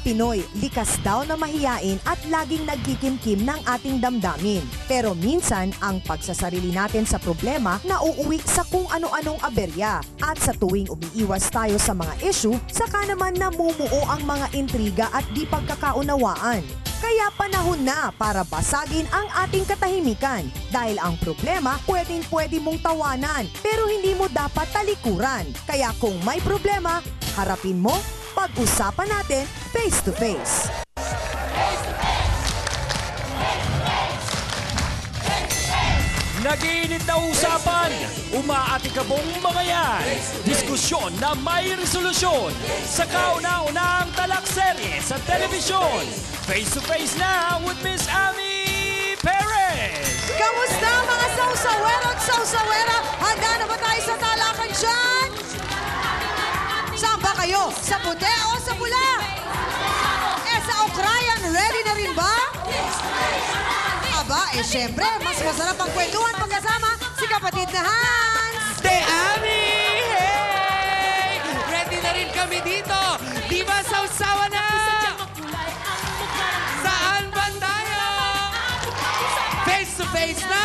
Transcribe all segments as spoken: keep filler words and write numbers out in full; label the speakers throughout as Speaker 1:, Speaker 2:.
Speaker 1: Pinoy, likas daw na mahiyain at laging nagkikimkim ng ating damdamin. Pero minsan, ang pagsasarili natin sa problema nauuwi sa kung ano-anong aberya. At sa tuwing umiiwas tayo sa mga issue, saka naman namumuo ang mga intriga at di pagkakaunawaan. Kaya panahon na para basagin ang ating katahimikan. Dahil ang problema, pwedeng-pwede mong tawanan, pero hindi mo dapat talikuran. Kaya kung may problema, harapin mo, pag-usapan natin face to face.
Speaker 2: Nag-iinit na usapan, umaatikabong mga yan. Diskusyon na may resolusyon sa kauna-unahang talakserye sa telebisyon. Face to face na with Miss Ami Perez.
Speaker 1: Kamusta mga sausawero at sausawera? Handa na ba tayo sa talakan dyan? Saan ba kayo? Sa puti o sa pula? Eh sa Ukrayan, ready na rin ba? Aba, eh syempre, mas masarap ang kwentuhan pagkasama si kapatid na Hans.
Speaker 3: Te Ami! Hey! Ready na rin kami dito! Di ba sausawa na? Saan ba tayo? Face to face na?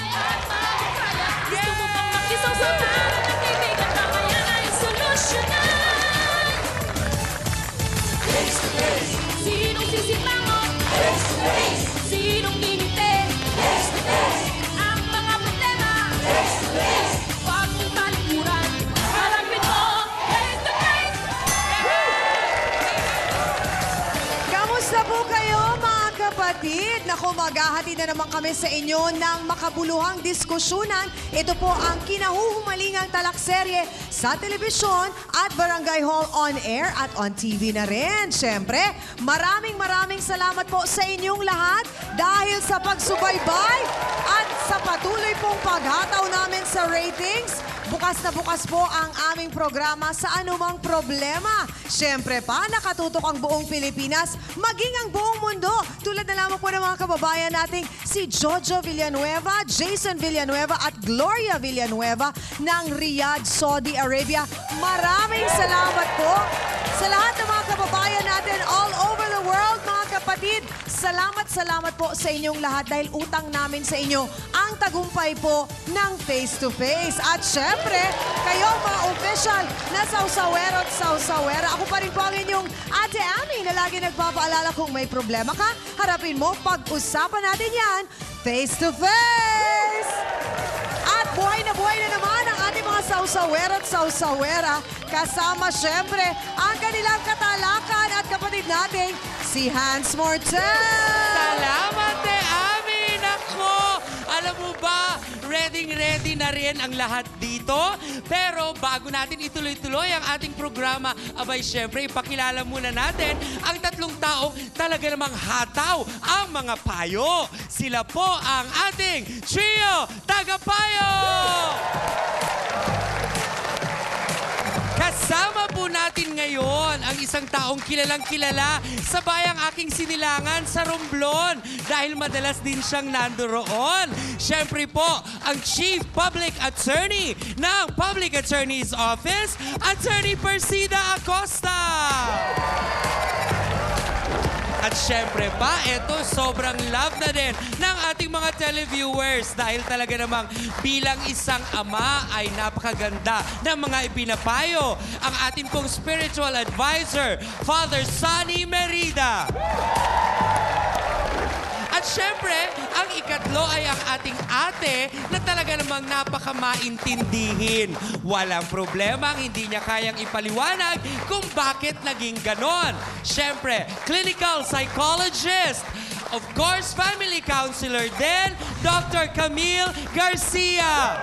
Speaker 4: Face to face. Sinong sisimangon? Face to face. Sinong ngingiti? Face to face. Ang mga problema? Face to face. Huwag mong talikuran. Harapin mo, face to face.
Speaker 1: Kamusta po kayo mga kapatid? Naku, maghahati na naman kami sa inyo ng makabuluhang diskusyonan. Ito po ang kinahuhumalingang talakserye sa telebisyon at Barangay Hall on air at on T V na rin. Siyempre, maraming maraming salamat po sa inyong lahat dahil sa pagsubaybay at sa patuloy pong paghataw namin sa ratings. Bukas na bukas po ang aming programa sa anumang problema. Siyempre pa, nakatutok ang buong Pilipinas, maging ang buong mundo. Tulad na lamang po ng mga kababayan nating si Jojo Villanueva, Jason Villanueva at Gloria Villanueva ng Riyadh, Saudi Arabia. Maraming salamat po sa lahat ng mga kababayan natin all over the world, mga kapatid. Salamat, salamat po sa inyong lahat dahil utang namin sa inyo ang tagumpay po ng face-to-face. At syempre, kayo mga official na sausawero at sausawera. Ako pa rin po ang inyong Ate Ami na lagi nagpapaalala kung may problema ka, harapin mo, pag-usapan natin yan face-to-face. At buhay na buhay na naman ang ating mga sausawero at sausawera. Kasama syempre ang kanilang katalakan at kapatid nating si Hans Mortel.
Speaker 3: Salamat, Te Ami! Nako! Alam mo ba, ready-ready na rin ang lahat dito. Pero bago natin ituloy-tuloy ang ating programa, abay syempre, ipakilala muna natin ang tatlong taong talaga namang hataw ang mga payo. Sila po ang ating Trio Tagapayo! Kasama po natin ngayon ang isang taong kilalang-kilala sa bayang aking sinilangan sa Romblon dahil madalas din siyang nandoroon. Siyempre po, ang Chief Public Attorney ng Public Attorney's Office, Attorney Persida Acosta. At syempre pa, eto, sobrang love na din ng ating mga televiewers dahil talaga namang bilang isang ama ay napakaganda ng mga ipinapayo ang ating pong spiritual advisor, Father Sonny Merida. At syempre, ang ikatlo ay ang ating ate na talaga namang napakamaintindihin. Walang problema ang hindi niya kayang ipaliwanag kung bakit naging ganon. Syempre, clinical psychologist. Of course, family counselor din, Doctor Camille Garcia.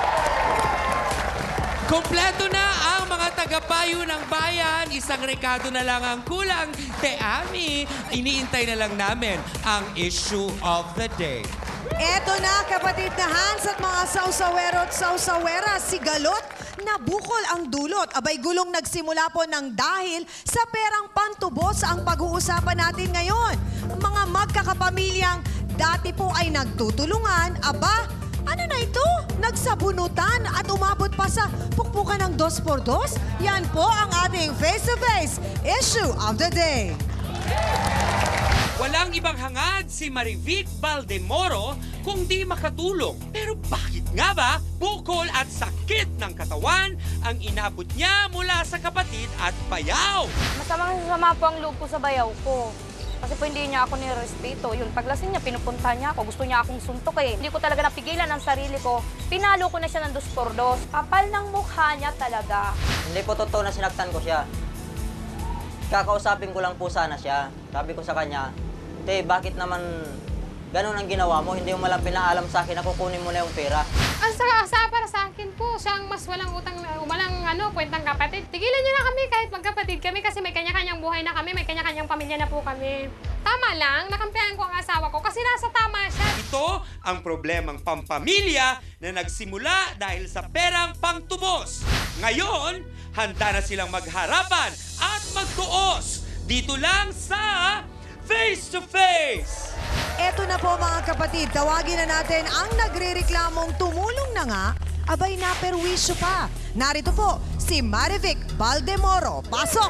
Speaker 3: Kompleto na ang mga tagapayo ng bayan. Isang rekado na lang ang kulang. Te Ami, iniintay na lang namin ang issue of the day.
Speaker 1: Eto na, kapatid na Hans at mga sausawero at sausawera, si Galot na bukol ang dulot. Abay, gulong nagsimula po ng dahil sa perang pantubos ang pag-uusapan natin ngayon. Mga magkakapamilyang dati po ay nagtutulungan, aba, ano na ito? Nagsabunutan at umabot pa sa pukpukan ng dos por dos? Yan po ang ating face-to-face issue of the day.
Speaker 3: Walang ibang hangad si Marivic Valdemoro kung di makatulong. Pero bakit nga ba bukol at sakit ng katawan ang inabot niya mula sa kapatid at bayaw?
Speaker 5: Masamang sama po ang loob ko sa bayaw ko. Kasi po hindi niya ako nirespeto. Yun, paglasing niya, pinupunta niya ako. Gusto niya akong suntok eh. Hindi ko talaga napigilan ang sarili ko. Pinalo ko na siya ng dos por dos. Kapal ng mukha niya talaga.
Speaker 6: Hindi po totoo na sinaktan ko siya. Kakausapin ko lang po sana siya. Sabi ko sa kanya, Te, bakit naman ganun ang ginawa mo? Hindi mo malang pinaalam sa akin na kukunin mo na yung pera.
Speaker 7: Ang sa, sa para sa akin po, siyang mas walang utang, walang ano, kwentang kapatid. Tigilan niyo na kami kahit magkapatid kami kasi may kanya-kanyang buhay na kami, may kanya-kanyang pamilya na po kami. Tama lang, nakampihan ko ang asawa ko kasi nasa tama siya.
Speaker 3: Ito ang problemang pampamilya na nagsimula dahil sa perang pangtubos. Ngayon, handa na silang magharapan at magtuos. Dito lang sa Face to Face!
Speaker 1: Eto na po mga kapatid, tawagin na natin ang nagre-reklamong tumulong na nga, abay naperwisyo pa. Narito po si Marivic Valdemoro. Pasok!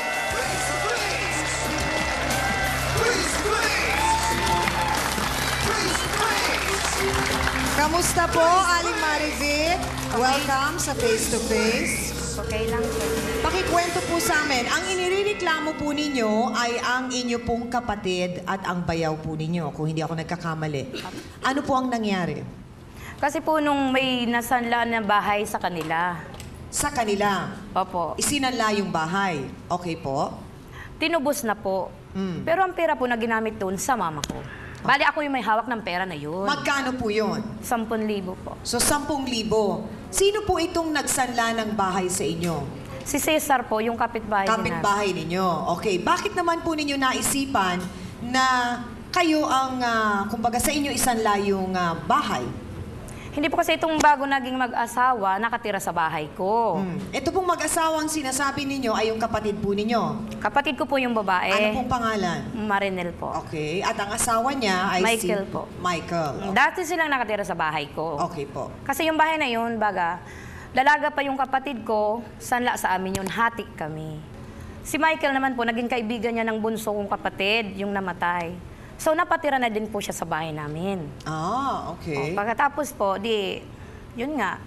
Speaker 1: Kamusta po, Aling Marivic? Welcome sa Face to Face.
Speaker 5: Okay lang po.
Speaker 1: Pakikwento po sa amin, ang inireklamo po ninyo ay ang inyo pong kapatid at ang bayaw po ninyo, kung hindi ako nagkakamali. Ano po ang nangyari?
Speaker 5: Kasi po nung may nasanla na bahay sa kanila.
Speaker 1: Sa kanila,
Speaker 5: Opo.
Speaker 1: isinanla yung bahay. Okay po?
Speaker 5: Tinubos na po.
Speaker 1: Mm.
Speaker 5: Pero ang pera po na ginamit doon sa mama ko. Bali ako yung may hawak ng pera na yun.
Speaker 1: Magkano po yun?
Speaker 5: Sampun libo po.
Speaker 1: So, sampung libo. Sino po itong nagsanla ng bahay sa inyo?
Speaker 5: Si Cesar po, yung kapitbahay din namin.
Speaker 1: Kapitbahay ninyo. Okay. Bakit naman po ninyo naisipan na kayo ang, ah, kumbaga sa inyo isanla yung ah, bahay?
Speaker 5: Hindi po kasi itong bago naging mag-asawa, nakatira sa bahay ko.
Speaker 1: Hmm. Ito pong mag-asawang sinasabi ninyo ay yung kapatid po ninyo.
Speaker 5: Kapatid ko po yung babae.
Speaker 1: Ano pong pangalan?
Speaker 5: Marinel po.
Speaker 1: Okay. At ang asawa niya ay
Speaker 5: Michael
Speaker 1: si...
Speaker 5: po.
Speaker 1: Michael.
Speaker 5: Dati silang nakatira sa bahay ko.
Speaker 1: Okay po.
Speaker 5: Kasi yung bahay na yun, baga, dalaga pa yung kapatid ko, sanla sa amin yun, hati kami. Si Michael naman po, naging kaibigan niya ng bunso kong kapatid, yung namatay. So, napatira na din po siya sa bahay namin.
Speaker 1: Ah, okay.
Speaker 5: O, pagkatapos po, di, yun nga,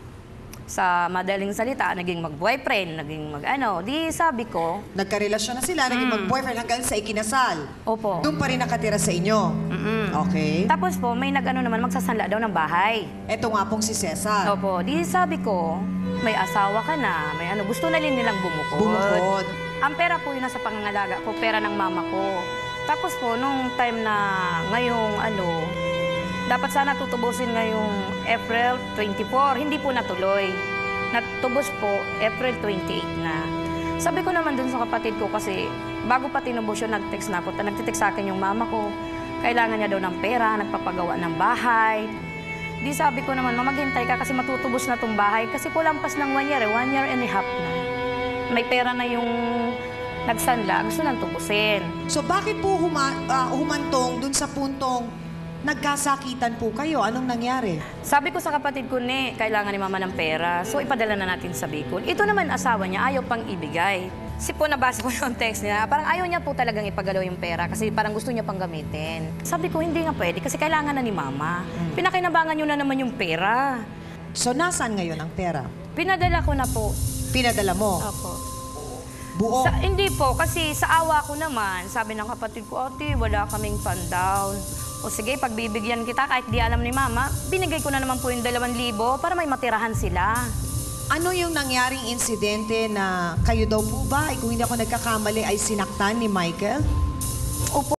Speaker 5: sa madaling salita, naging mag-boyfriend, naging mag-ano, di sabi ko,
Speaker 1: Nagkarelasyon na sila, naging mag-boyfriend hanggang sa ikinasal.
Speaker 5: opo.
Speaker 1: Doon pa rin nakatira sa inyo.
Speaker 5: Mm-mm.
Speaker 1: Okay.
Speaker 5: Tapos po, may nag-ano naman, magsasanla daw ng bahay.
Speaker 1: Ito nga pong si Cesar.
Speaker 5: Opo, di sabi ko, may asawa ka na, may ano, gusto na rin nilang bumukod.
Speaker 1: Bumukod.
Speaker 5: Ang pera po yun nasa pangangalaga ko, pera ng mama ko. Tapos po, nung time na ngayong ano, dapat sana tutubusin ngayong April twenty-four, hindi po natuloy. Natubos po April twenty-eight na. Sabi ko naman dun sa kapatid ko kasi bago pa tinubos yun, nag-text na ako. Nagtitext sa akin yung mama ko. Kailangan niya daw ng pera, nagpapagawa ng bahay. Di sabi ko naman, maghintay ka kasi matutubos na tong bahay. Kasi po lampas ng one year, eh, one year and a half na. May pera na yung nagsanla, gusto nang tubusin.
Speaker 1: So bakit po huma, ah, humantong dun sa puntong nagkasakitan po kayo? Anong nangyari?
Speaker 5: Sabi ko sa kapatid ko, ne, kailangan ni mama ng pera. So ipadala na natin sa Bicol. Ito naman asawa niya, ayaw pang ibigay. Kasi po nabasa ko yung text niya, parang ayaw niya po talagang ipagalaw yung pera kasi parang gusto niya pang gamitin. Sabi ko, hindi nga pwede kasi kailangan na ni mama. Pinakinabangan niyo na naman yung pera.
Speaker 1: So nasaan ngayon ang pera?
Speaker 5: Pinadala ko na po.
Speaker 1: Pinadala mo?
Speaker 5: Opo.
Speaker 1: Buo?
Speaker 5: Sa, hindi po, kasi sa awa ko naman, sabi ng kapatid ko, ate, wala kaming pan-down. O sige, pagbibigyan kita, kahit di alam ni mama, binigay ko na naman po yung dalawang libo para may matirahan sila.
Speaker 1: Ano yung nangyaring insidente na kayo daw po ba, ay kung hindi ako nagkakamali, ay sinaktan ni Michael?
Speaker 5: Opo.